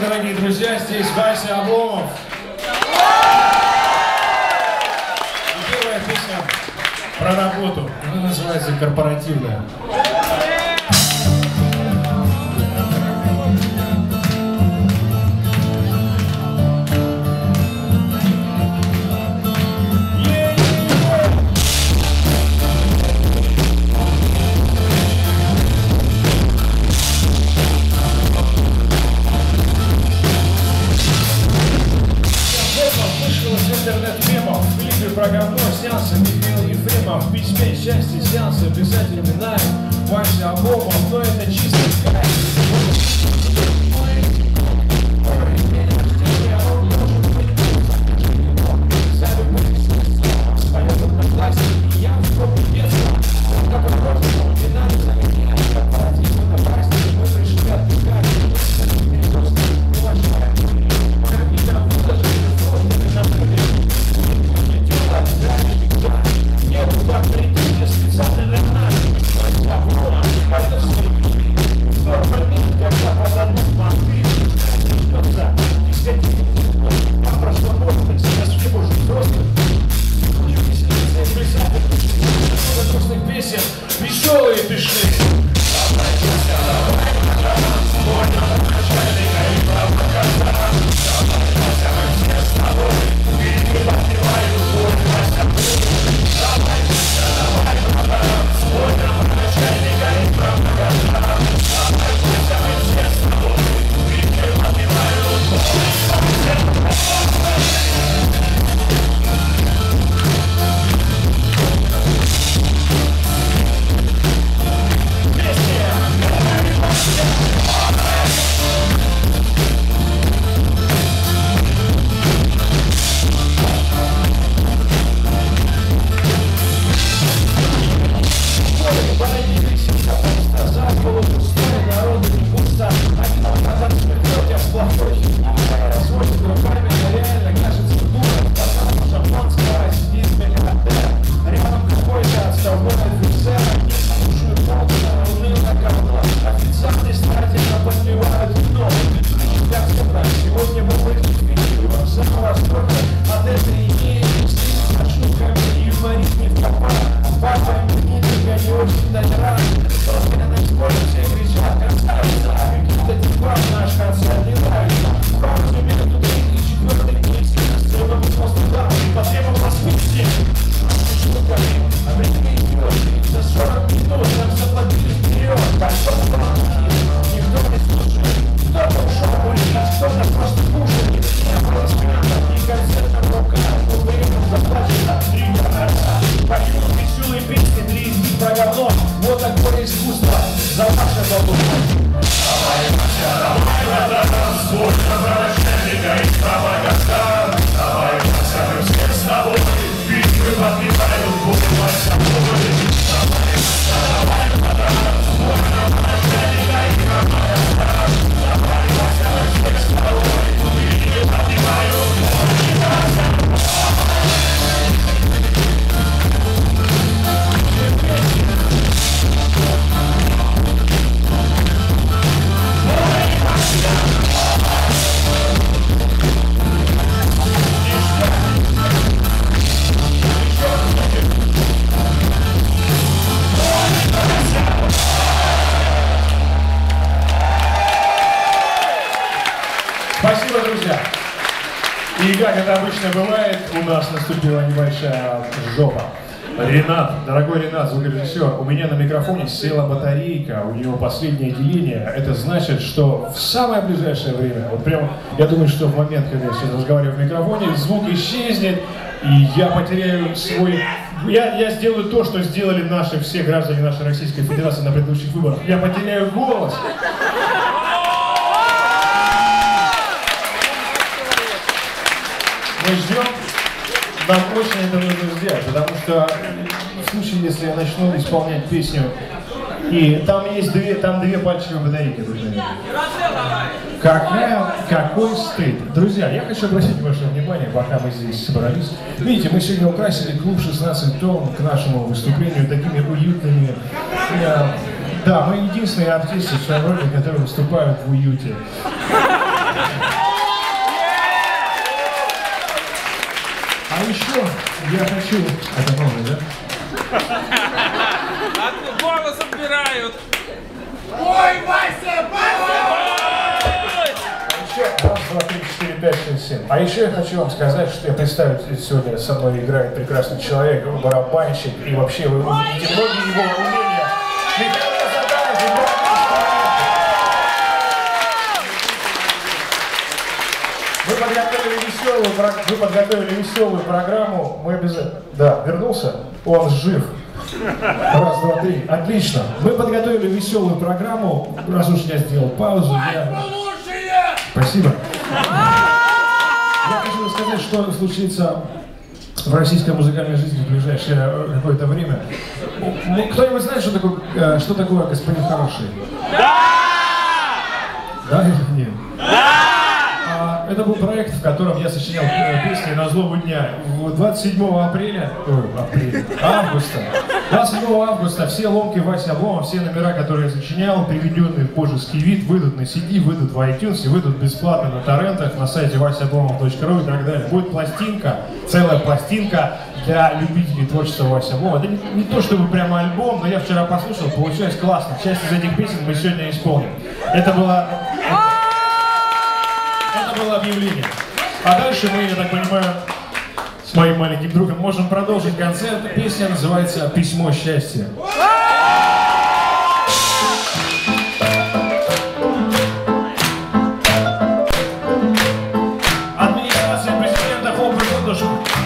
дорогие друзья, здесь Вася Обломов. И первая песня про работу, она называется «Корпоративная». Интернет-мемов, в клипе про говно снялся Михаил Ефремов, в письме счастья снялся писатель Минаев, Вася Обломов, но это чисто кайф. Веселые пиши. Вот такое искусство за ваше заблуждение. Спасибо, друзья. И как это обычно бывает, у нас наступила небольшая жопа. Ренат, дорогой Ренат, звукорежиссер, у меня на микрофоне села батарейка, у него последнее деление. Это значит, что в самое ближайшее время, вот прям, я думаю, что в момент, когда я сейчас разговариваю в микрофоне, звук исчезнет, и я потеряю свой... Я сделаю то, что сделали наши все граждане нашей Российской Федерации на предыдущих выборах. Я потеряю голос. Мы ждем, нам очень это нужно сделать, потому что в случае, если я начну исполнять песню, и там есть две пальчиковые батарейки, друзья. Какой стыд. Друзья, я хочу обратить ваше внимание, пока мы здесь собрались. Видите, мы сегодня украсили клуб 16 тонн к нашему выступлению такими уютными... Да, мы единственные артисты в своем роде, которые выступают в уюте. А еще я хочу... Это новое, да? Голос отбирают. Ой, Вася, Раз, два, три, четыре, пять, шесть, семь. А еще я хочу вам сказать, что я представить сегодня со мной играет прекрасный человек, барабанщик, и вообще вы увидите многие его умения. Михаил Задаров, Вы подготовили веселую программу. Мы обязательно... Да, вернулся? Он жив. Раз, два, три. Отлично. Мы подготовили веселую программу. Раз уж я сделал паузу, я... Спасибо. Я хочу сказать, что случится в российской музыкальной жизни в ближайшее какое-то время. Кто-нибудь знает, что такое господин хороший? Да! Да или нет? Да! Это был проект, в котором я сочинял песни на злобу дня. 27 августа 27 августа все ломки Вася Обломов, все номера, которые я сочинял, приведенные в божеский вид, выйдут на CD, выйдут в iTunes, выйдут бесплатно на торрентах, на сайте vasaoblomov.ru и так далее. Будет пластинка, целая пластинка для любителей творчества Вася Обломова. Это не то чтобы прямо альбом, но я вчера послушал, получилось классно. Часть из этих песен мы сегодня исполним. Это было объявление. А дальше мы, я так понимаю, с моим маленьким другом можем продолжить концерт. Песня называется «Письмо счастья». Администрация президента Хомбридж.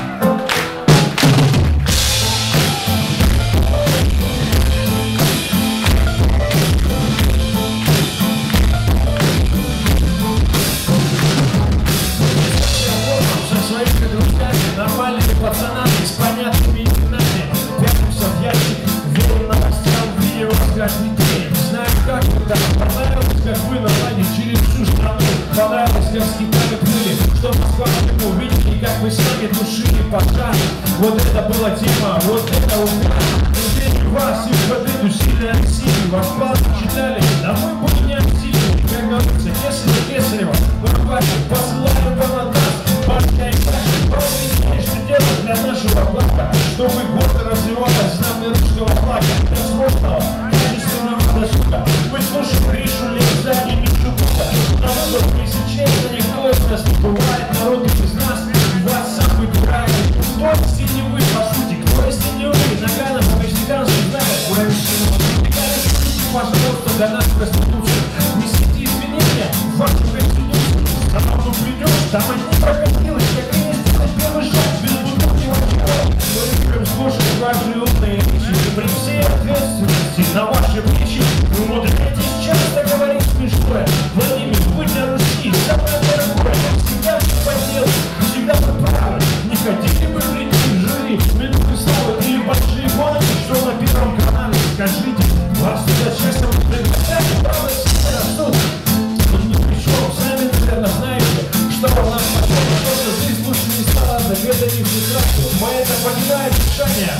Пацанами с понятными именами прячемся в ящик, верим новостям, видео каждый день. Знаю, как вы там, понравилось, как вы наладили через всю страну. Понравилось, как с Китая плыли, чтобы с вами увидели, как вы сами тушили пожар. Вот это была тема, вот это вот теперь вас и в эту сильно Россию. Ваш план читали, а мы будем не активны. Как говорится, Кесарева, Кесарева, Барбаки, посылаю вам от нас. Башня и Саша, что делать для нашего блага, чтобы гордо развивалась знамя русского флага, возможного, качественного досуга. Мы слушаем Гришу, Леза и Мишука. На выбор, если честно, никто из нас не бывает. Народ из нас вас сам выбирает. Кто, если не вы, по сути, кто, если не вы? Наганов, мексиканский знает. Пожалуйста, до нас проституция. Несите изменения в вашу конституцию. А потом придешь, там одни прокатилось, как и есть первый шаг, без бутылки водки. Мы любим слушать ваши умные речи, и при всей ответственности на ваши плечи вы умудряетесь часто говорить смешное. Владимир, будь на Руси, самое дорогое, всегда все по делу, всегда вы правы. Не хотите вы прийти в жюри, минуты славы или большие гонки, что на Первом канале? Скажите, вас туда честно приглашают, правда, себе растут. Тут ни при чем, сами, наверное, знаете, что у нас потом что-то здесь лучше не стало, так это не прекрасно. Мы это понимаем, решение.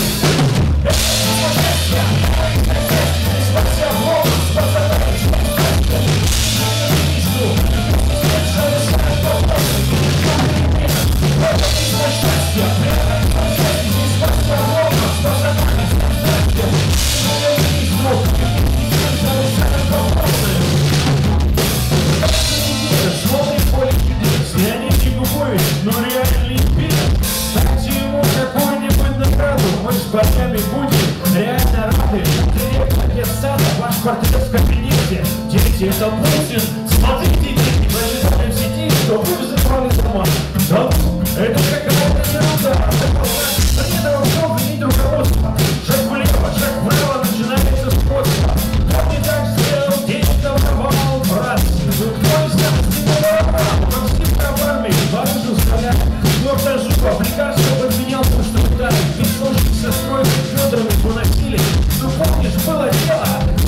Ну реально пир, дайте ему какую-нибудь награду. Мы с парнями будем реально рады. Директор детсада, ваш портрет в кабинете. Дети, это Путин. Смотрите, дети, прочитали в сети, что вы взрывали дома. Да, это какая-то ерунда. Этого много нет руководства. Шаг влево, шаг вправо, начинается сходство. Как не так сделал, денег воровал, брат. Ну кто из нас не воровал? Максим Кабарми, барыжил стоят. Доктор Жуков, лекарство подменялся, что так. Бессложник со строем Федоровым выносили. Ну помнишь, было дело.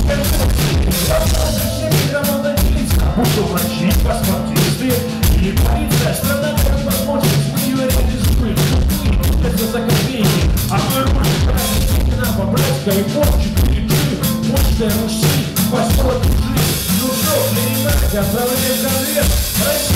Будто врачи, паспортисты или полиция. Страна как возможность, мы ее реализуем. Это за копейки. А мы рулим, нам по-братской, и порчи, и ты, мощная Руси, поселок жизнь. Ну что, для Сейчас проводим концерт.